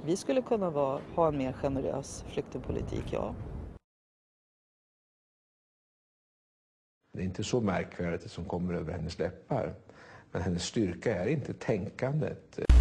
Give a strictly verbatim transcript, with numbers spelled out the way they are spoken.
vi skulle kunna vara, ha en mer generös flyktingpolitik, ja. Det är inte så märkvärdigt som kommer över hennes läppar. Men hennes styrka är inte tänkandet.